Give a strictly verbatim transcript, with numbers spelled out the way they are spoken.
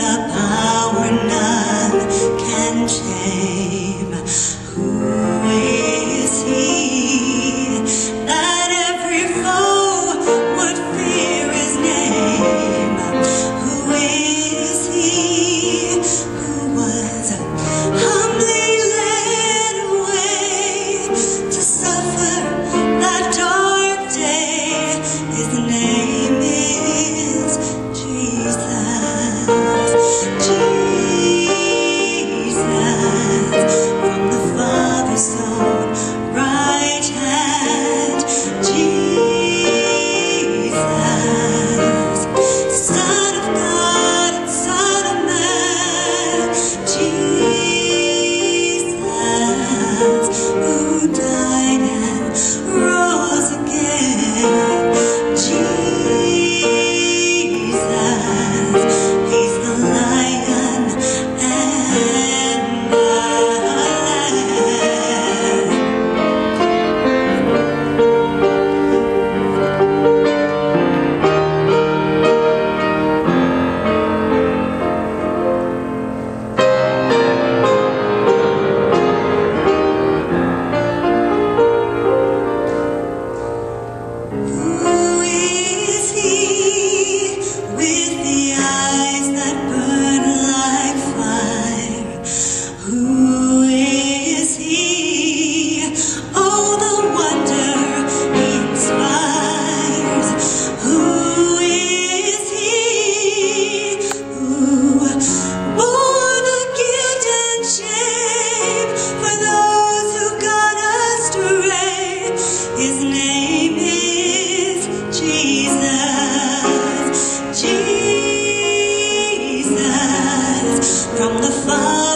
a power none can tame. Who is he that every foe would fear his name? Who is he who was humbly led away to suffer that dark day? His name is Jesus. Jesus, from the Father's own right hand. Jesus, Son of God and Son of Man. Jesus, who died and rose again. Jesus, he's the Lion and the Lamb. Who is he with the eyes that burn like fire? Who is he? Oh, the wonder he inspires. Who is he who bore the guilt and shame for those who got astray? His name is Jesus. Jesus, from the Father.